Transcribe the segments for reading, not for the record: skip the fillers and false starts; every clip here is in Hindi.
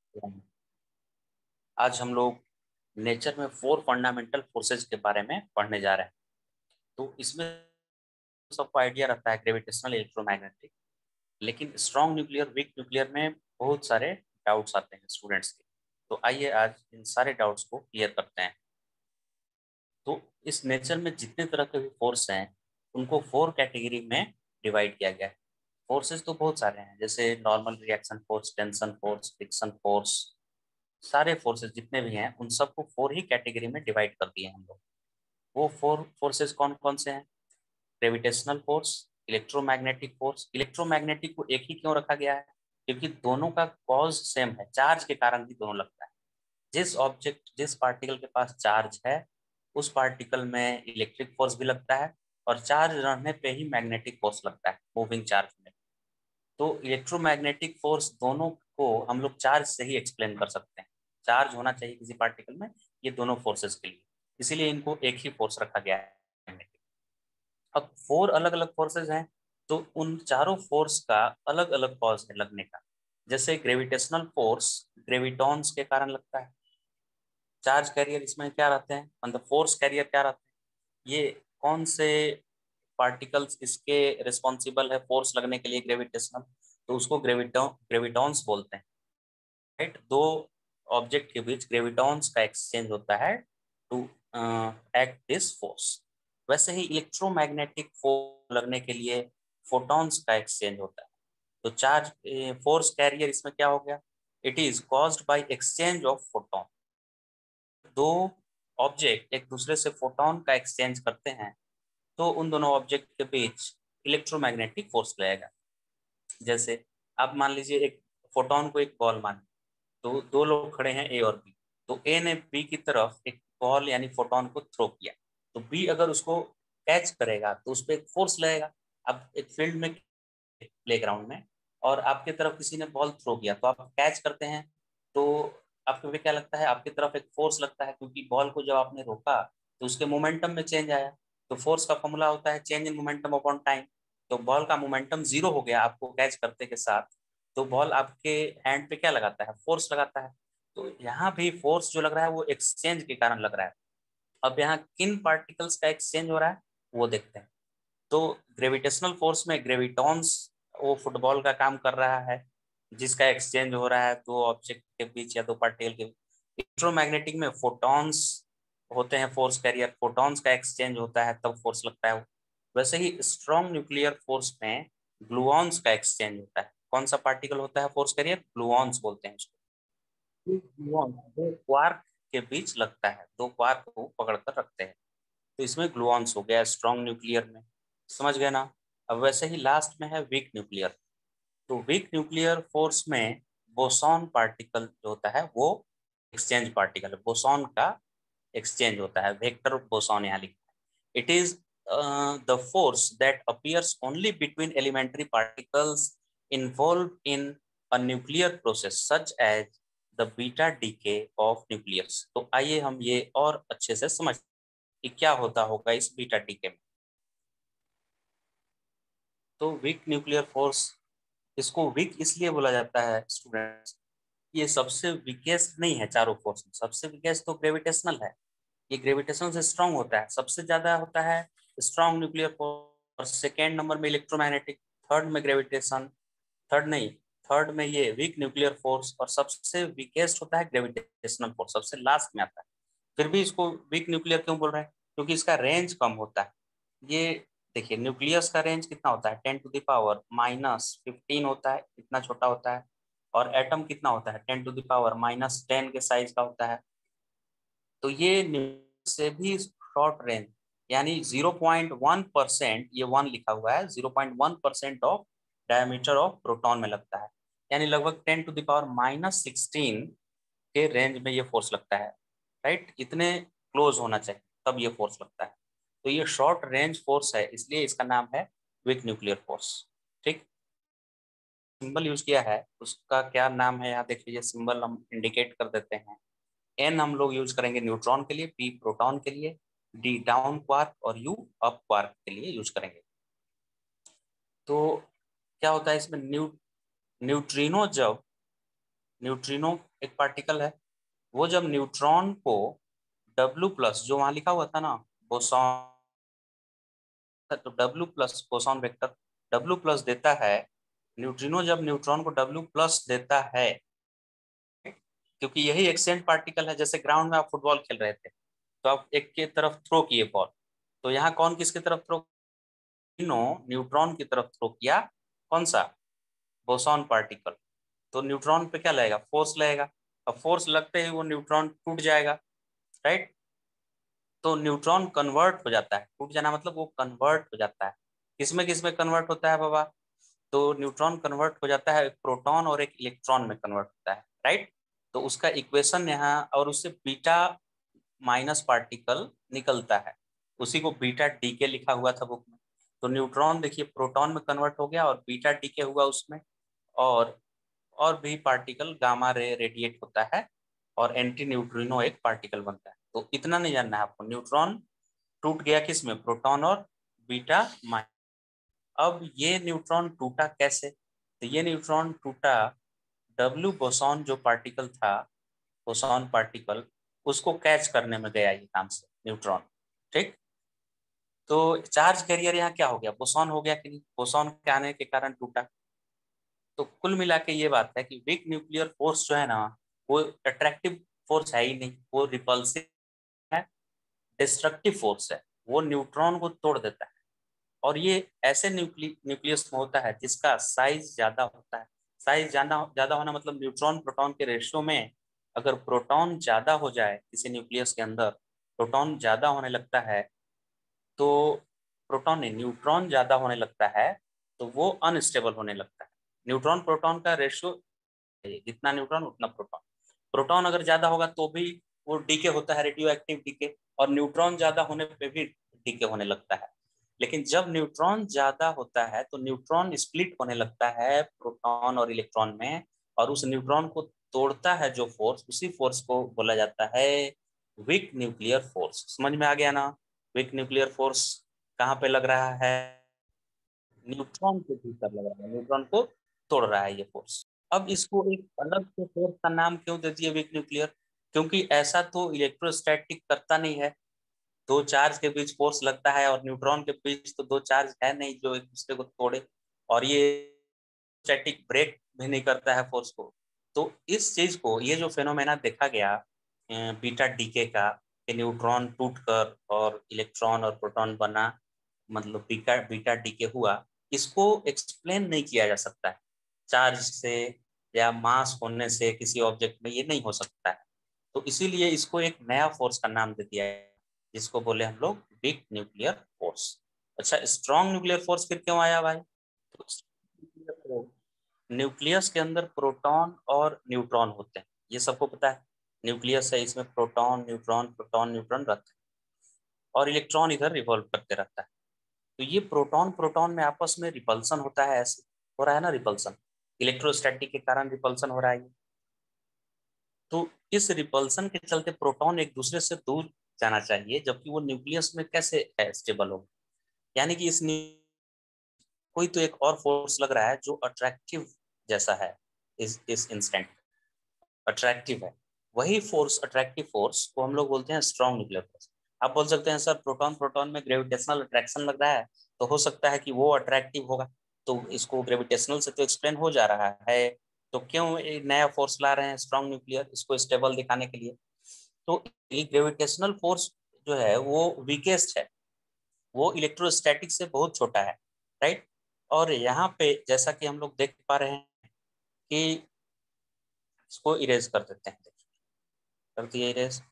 आज हम लोग नेचर में 4 फंडामेंटल फोर्सेज के बारे में पढ़ने जा रहे हैं। तो इसमें सबको आइडिया रहता है ग्रेविटेशनल, इलेक्ट्रोमैग्नेटिक, लेकिन स्ट्रॉन्ग न्यूक्लियर, वीक न्यूक्लियर में बहुत सारे डाउट्स आते हैं स्टूडेंट्स के। तो आइए आज इन सारे डाउट्स को क्लियर करते हैं। तो इस नेचर में जितने तरह के भी फोर्स हैं उनको 4 कैटेगरी में डिवाइड किया गया है। फोर्सेस तो बहुत सारे हैं, जैसे normal reaction force, tension force, friction force, सारे फोर्सेस जितने भी हैं उन सबको 4 ही कैटेगरी में डिवाइड कर दिए हैं हम लोग। वो 4 फोर्सेस कौन कौन से हैं? Gravitational force, electromagnetic force. Electromagnetic को एक ही क्यों रखा गया है? क्योंकि दोनों का कॉज सेम है, चार्ज के कारण ही दोनों लगता है। जिस ऑब्जेक्ट, जिस पार्टिकल के पास चार्ज है उस पार्टिकल में इलेक्ट्रिक फोर्स भी लगता है, और चार्ज रहने पे ही मैग्नेटिक फोर्स लगता है, मूविंग चार्ज में। तो इलेक्ट्रोमैग्नेटिक फोर्स दोनों को हम लोग चार्ज से ही एक्सप्लेन कर सकते हैं। चार्ज होना चाहिए किसी पार्टिकल में, ये दोनों फोर्सेस के लिए, इसीलिए इनको एक ही फोर्स रखा गया है। अब 4 अलग अलग फोर्सेस हैं, तो उन चारों फोर्स का अलग अलग कॉज है लगने का। जैसे ग्रेविटेशनल फोर्स ग्रेविटॉन्स के कारण लगता है। चार्ज कैरियर इसमें क्या रहते हैं, मतलब फोर्स कैरियर क्या रहते हैं, ये कौन से पार्टिकल्स इसके रिस्पॉन्सिबल है फोर्स लगने के लिए ग्रेविटेशनल, तो उसको ग्रेविटॉन्स बोलते हैं। राइट, दो ऑब्जेक्ट के बीच ग्रेविटॉन्स का एक्सचेंज होता है टू एक्ट दिस फोर्स। वैसे ही इलेक्ट्रोमैग्नेटिक फोर्स लगने के लिए फोटॉन्स का एक्सचेंज होता है। तो चार्ज फोर्स कैरियर इसमें क्या हो गया, it is caused by exchange of photon. दो ऑब्जेक्ट एक दूसरे से फोटॉन का एक्सचेंज करते हैं तो उन दोनों ऑब्जेक्ट के बीच इलेक्ट्रोमैग्नेटिक फोर्स लगेगा। जैसे आप मान लीजिए एक फोटॉन को एक बॉल मान, तो दो लोग खड़े हैं ए और बी, तो ए ने बी की तरफ एक बॉल यानी फोटॉन को थ्रो किया, तो बी अगर उसको कैच करेगा तो उस पर एक फोर्स लगेगा। अब एक फील्ड में, प्लेग्राउंड में, और आपकी तरफ किसी ने बॉल थ्रो किया तो आप कैच करते हैं, तो आपको भी क्या लगता है, आपकी तरफ एक फोर्स लगता है, क्योंकि बॉल को जब आपने रोका तो उसके मोमेंटम में चेंज आया। तो फोर्स का फॉर्मूला होता है change in momentum upon time. तो बॉल का मोमेंटम जीरो हो गया आपको कैच करते के साथ, तो बॉल आपके हैंड पे क्या लगाता है, फोर्स लगाता है। तो यहाँ भी फोर्स जो लग रहा है वो एक्सचेंज के कारण लग रहा है। अब यहाँ किन पार्टिकल्स का एक्सचेंज हो रहा है वो देखते हैं। तो ग्रेविटेशनल फोर्स में ग्रेविटॉन्स, वो फुटबॉल का काम कर रहा है जिसका एक्सचेंज हो रहा है दो ऑब्जेक्ट के बीच या दो पार्टिकल के बीच। इलेक्ट्रोमैग्नेटिक में फोटॉन्स होते हैं फोर्स कैरियर, फोटॉन्स का एक्सचेंज होता है तब फोर्स लगता है। वैसे ही स्ट्रॉन्ग न्यूक्लियर फोर्स में ग्लूऑन्स का एक्सचेंज होता है। कौन सा पार्टिकल होता है फोर्स कैरियर? ग्लूऑन्स बोलते हैं उसको। ग्लूऑन दो क्वार्क के बीच लगता है, दो क्वार्क को पकड़ कर रखते हैं, तो इसमें ग्लूऑन्स हो गया स्ट्रॉन्ग न्यूक्लियर में। समझ गए ना? अब वैसे ही लास्ट में है वीक न्यूक्लियर। तो वीक न्यूक्लियर फोर्स में बोसॉन पार्टिकल जो होता है वो एक्सचेंज पार्टिकल है, बोसॉन का एक्सचेंज होता है, वेक्टर बोसॉन यहाँ लिखा है। It is the force that appears only between elementary particles involved in a nuclear process such as the beta decay of nucleus. तो आइए हम ये और अच्छे से समझ कि क्या होता होगा इस बीटा डीके में। तो वीक न्यूक्लियर फोर्स, इसको वीक इसलिए बोला जाता है स्टूडेंट्स, ये सबसे वीकेस्ट नहीं है चारों फोर्स में। सबसे वीकेस्ट तो ग्रेविटेशनल है, ये ग्रेविटेशनल से स्ट्रांग होता है। सबसे ज्यादा होता है स्ट्रांग न्यूक्लियर फोर्स, और सेकेंड नंबर में इलेक्ट्रोमैग्नेटिक, थर्ड में ग्रेविटेशन, थर्ड नहीं, थर्ड में ये वीक न्यूक्लियर फोर्स, और सबसे वीकेस्ट होता है ग्रेविटेशनल फोर्स, सबसे लास्ट में आता है। फिर भी इसको वीक न्यूक्लियर क्यों बोल रहे हैं? क्योंकि इसका रेंज कम होता है। ये देखिए, न्यूक्लियस का रेंज कितना होता है, 10⁻⁻15 होता है, इतना छोटा होता है। और एटम कितना होता है, 10⁻⁻10 के साइज का होता है। तो ये न्यूक्लियस से भी शॉर्ट रेंज, यानी 0.1%, ये 1 लिखा हुआ है, 0.1% ऑफ डायमीटर ऑफ प्रोटॉन में लगता है। यानी लगभग 10⁻⁻16 के रेंज में ये फोर्स लगता है। राइट, इतने क्लोज होना चाहिए तब ये फोर्स लगता है। तो ये शॉर्ट रेंज फोर्स है, इसलिए इसका नाम है वीक न्यूक्लियर फोर्स। ठीक, सिंबल यूज किया है उसका क्या नाम है यहाँ देख लीजिए, सिंबल हम इंडिकेट कर देते हैं। एन हम लोग यूज करेंगे न्यूट्रॉन के लिए, पी प्रोटॉन के लिए, डी डाउन क्वार्क, और यू अप क्वार्क के लिए यूज करेंगे। तो क्या होता है इसमें, न्यूट्रिनो, जब न्यूट्रिनो एक पार्टिकल है, वो जब न्यूट्रॉन को W+ जो वहां लिखा हुआ था ना बोसॉन, तो W+ बोसॉन वेक्टर W+ देता है, न्यूट्रिनो जब न्यूट्रॉन को W+ देता है, क्योंकि यही एक्सेंट पार्टिकल है, जैसे ग्राउंड में आप फुटबॉल खेल रहे थे तो आप एक की तरफ थ्रो किए बॉल, तो यहाँ कौन किसकी तरफ थ्रो, न्यूट्रॉन की तरफ थ्रो किया, कौन सा, बोसॉन पार्टिकल, तो न्यूट्रॉन पे क्या लगेगा, फोर्स लगेगा, अब फोर्स लगते ही वो न्यूट्रॉन टूट जाएगा, राइट। तो न्यूट्रॉन कन्वर्ट हो जाता है, टूट जाना मतलब वो कन्वर्ट हो जाता है, किसमें कन्वर्ट होता है बाबा, तो न्यूट्रॉन कन्वर्ट हो जाता है एक प्रोटॉन और एक इलेक्ट्रॉन में कन्वर्ट होता है, राइट। तो उसका इक्वेशन यहाँ, और उससे बीटा माइनस पार्टिकल निकलता है, उसी को बीटा डीके लिखा हुआ था बुक में। तो न्यूट्रॉन देखिए प्रोटॉन में कन्वर्ट हो गया और बीटा डीके हुआ उसमें, और भी पार्टिकल गामा रे रेडिएट होता है और एंटी न्यूट्रिनो एक पार्टिकल बनता है। तो इतना नहीं जानना है आपको, न्यूट्रॉन टूट गया किस में, प्रोटॉन और बीटा माइनस। अब ये न्यूट्रॉन टूटा कैसे, तो ये न्यूट्रॉन टूटा, डब्ल्यू बोसॉन जो पार्टिकल था, बोसॉन पार्टिकल, उसको कैच करने में गया ये काम से न्यूट्रॉन, ठीक। तो चार्ज कैरियर यहाँ क्या हो गया, बोसॉन हो गया कि नहीं, बोसॉन के आने के कारण टूटा। तो कुल मिला के ये बात है कि वीक न्यूक्लियर फोर्स जो है ना, वो अट्रैक्टिव फोर्स है ही नहीं, वो रिपल्सिव है, डिस्ट्रक्टिव फोर्स है, वो न्यूट्रॉन को तोड़ देता है। और ये ऐसे न्यूक्लियस में होता है जिसका साइज ज्यादा होता है, साइज ज्यादा होना मतलब न्यूट्रॉन प्रोटॉन के रेशियो में, अगर प्रोटॉन ज्यादा हो जाए किसी न्यूक्लियस के अंदर, प्रोटॉन ज्यादा होने लगता है, तो प्रोटॉन नहीं न्यूट्रॉन ज्यादा होने लगता है, तो वो अनस्टेबल होने लगता है। न्यूट्रॉन प्रोटॉन का रेशियो, जितना न्यूट्रॉन उतना प्रोटॉन, प्रोटॉन अगर ज्यादा होगा तो भी वो डीके होता है, रेडियो एक्टिव डीके, और न्यूट्रॉन ज्यादा होने पे भी डीके होने लगता है। लेकिन जब न्यूट्रॉन ज्यादा होता है तो न्यूट्रॉन स्प्लिट होने लगता है प्रोटॉन और इलेक्ट्रॉन में, और उस न्यूट्रॉन को तोड़ता है जो फोर्स, उसी फोर्स को बोला जाता है वीक न्यूक्लियर फोर्स। समझ में आ गया ना, वीक न्यूक्लियर फोर्स कहाँ पे लग रहा है, न्यूट्रॉन के भीतर लग रहा है, न्यूट्रॉन को तोड़ रहा है ये फोर्स। अब इसको एक अलग से फोर्स का नाम क्यों दे दिए वीक न्यूक्लियर, क्योंकि ऐसा तो इलेक्ट्रोस्टैटिक करता नहीं है, दो चार्ज के बीच फोर्स लगता है और न्यूट्रॉन के बीच तो दो चार्ज है नहीं जो एक दूसरे को तोड़े, और ये स्टैटिक ब्रेक भी नहीं करता है फोर्स को। तो इस चीज को, ये जो फेनोमेना देखा गया बीटा डीके का, कि न्यूट्रॉन टूटकर और इलेक्ट्रॉन और प्रोटॉन बना, मतलब बीटा बीटा डीके हुआ, इसको एक्सप्लेन नहीं किया जा सकता है चार्ज से या मास होने से किसी ऑब्जेक्ट में, ये नहीं हो सकता है। तो इसीलिए इसको एक नया फोर्स का नाम दे दिया है, जिसको बोले हम लोग वीक न्यूक्लियर फोर्स। अच्छा, स्ट्रॉन्ग न्यूक्लियर फोर्स फिर क्यों आया भाई, तो न्यूक्लियस के अंदर प्रोटॉन और न्यूट्रॉन होते हैं, ये सबको पता है, न्यूक्लियस है, इसमें प्रोटॉन न्यूट्रॉन रहता है, और इलेक्ट्रॉन इधर रिवॉल्व करते रहता है। तो ये प्रोटॉन प्रोटॉन में आपस में रिपल्सन होता है, ऐसे हो रहा है ना रिपल्सन, इलेक्ट्रोस्टैटिक के कारण रिपल्सन हो रहा है। तो इस रिपल्सन के चलते प्रोटॉन एक दूसरे से दूर जाना चाहिए, जबकि वो न्यूक्लियस में कैसे है स्टेबल हो, यानी कि कोई तो एक और फोर्स लग रहा है जो अट्रैक्टिव जैसा है, इस इंस्टेंट अट्रैक्टिव है, वही फोर्स, अट्रैक्टिव फोर्स को हम लोग बोलते हैं स्ट्रॉन्ग न्यूक्लियर फोर्स। आप बोल सकते हैं सर प्रोटॉन प्रोटॉन में ग्रेविटेशनल अट्रैक्शन लग रहा है, तो हो सकता है कि वो अट्रैक्टिव होगा, तो इसको ग्रेविटेशनल से तो एक्सप्लेन हो जा रहा है, तो क्यों एक नया फोर्स ला रहे हैं स्ट्रॉन्ग न्यूक्लियर, इसको स्टेबल दिखाने के लिए। तो ये ग्रेविटेशनल फोर्स जो है वो वीकेस्ट है, वो इलेक्ट्रोस्टैटिक से बहुत छोटा है, राइट। और यहाँ पे जैसा कि हम लोग देख पा रहे हैं कि इसको इरेज कर देते हैं, कर दिए इरेज।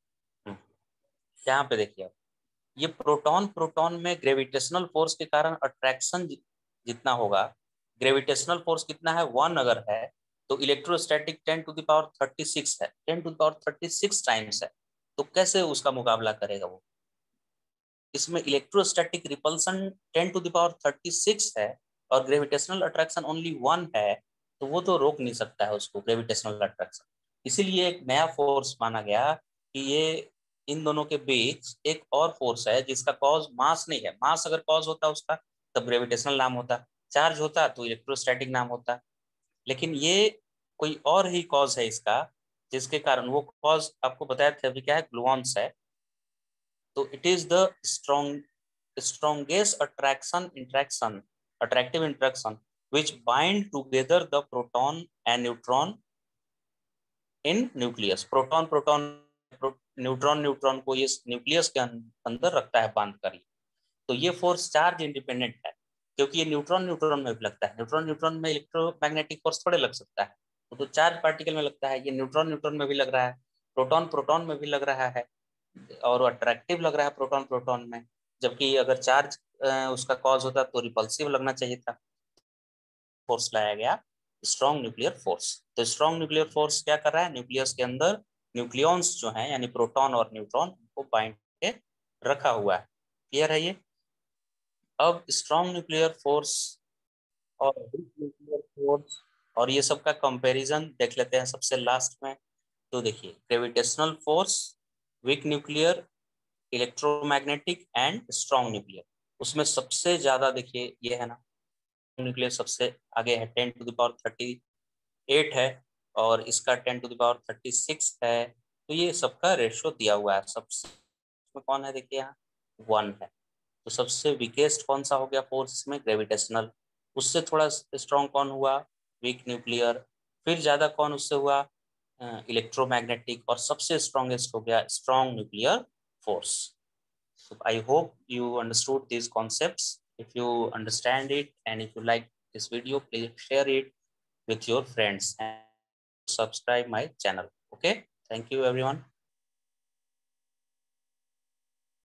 यहाँ पे देखिए आप, ये प्रोटॉन प्रोटॉन में ग्रेविटेशनल फोर्स के कारण अट्रैक्शन जितना होगा, ग्रेविटेशनल फोर्स कितना है 1 अगर है, तो इलेक्ट्रोस्टैटिक 10⁻36 है, 10⁻36 टाइम्स है, तो कैसे उसका मुकाबला करेगा वो। इसमें इलेक्ट्रोस्टैटिक रिपल्सन 10⁻36 है और ग्रेविटेशनल अट्रैक्शन ओनली 1 है, तो वो तो रोक नहीं सकता है उसको ग्रेविटेशनल अट्रैक्शन। इसीलिए एक नया फोर्स माना गया कि ये इन दोनों के बीच एक और फोर्स है जिसका कॉज मास नहीं है, मास अगर कॉज होता उसका तब ग्रेविटेशनल नाम होता, चार्ज होता तो इलेक्ट्रोस्टैटिक नाम होता, लेकिन ये कोई और ही कॉज है इसका, जिसके कारण वो कॉज आपको बताया था अभी क्या है, ग्लूऑन्स है। तो it is the strongest attractive interaction which bind together the proton and neutron in nucleus। Proton neutron को ये न्यूक्लियस के अंदर रखता है बांध कर। तो ये फोर्स चार्ज इंडिपेंडेंट है, क्योंकि ये न्यूट्रॉन न्यूट्रॉन में भी लगता है। न्यूट्रॉन न्यूट्रॉन में इलेक्ट्रोमैग्नेटिक फोर्स थोड़े लग सकता है, तो चार्ज पार्टिकल में लगता है। ये न्यूट्रॉन न्यूट्रॉन में भी लग रहा है, प्रोटॉन प्रोटॉन में भी लग रहा है, और अट्रैक्टिव लग रहा है प्रोटॉन प्रोटॉन में। जबकि अगर चार्ज उसका कॉज होता तो रिपल्सिव लगना चाहिए था। फोर्स लाया गया स्ट्रॉन्ग न्यूक्लियर फोर्स। तो स्ट्रॉन्ग न्यूक्लियर फोर्स क्या कर रहा है, न्यूक्लियस के अंदर न्यूक्लियॉन्स जो है यानी प्रोटॉन और न्यूट्रॉन को बाइंड के रखा हुआ है। क्लियर है ये। अब स्ट्रॉन्ग न्यूक्लियर फोर्स और वीक न्यूक्लियर फोर्स और ये सब का कंपैरिजन देख लेते हैं सबसे लास्ट में। तो देखिए, gravitational force, weak nuclear, electromagnetic and strong nuclear. उसमें सबसे ज्यादा देखिए ये है ना, न्यूक्लियर सबसे आगे है, 10⁻38 है, और इसका 10⁻36 है। तो ये सबका रेशियो दिया हुआ है। सबसे कौन है देखिए यहाँ, 1 है। तो सबसे वीकेस्ट कौन सा हो गया फोर्स में, ग्रेविटेशनल। उससे थोड़ा स्ट्रॉन्ग कौन हुआ, वीक न्यूक्लियर। फिर ज्यादा कौन उससे हुआ, इलेक्ट्रोमैग्नेटिक। और सबसे स्ट्रॉन्गेस्ट हो गया strong nuclear force. So I hope you understood these concepts. If you understand it and if you like this video, please share it with your friends and subscribe my channel. Okay, thank you everyone.